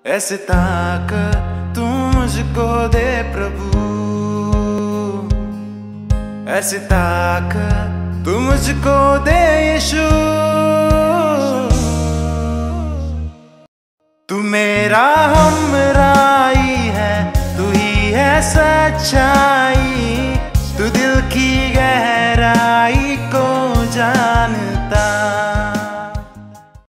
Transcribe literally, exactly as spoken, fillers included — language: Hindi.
ऐसे ताकत तू मुझको दे प्रभु, ऐसे ताकत तू मुझको दे यीशु। तू मेरा हो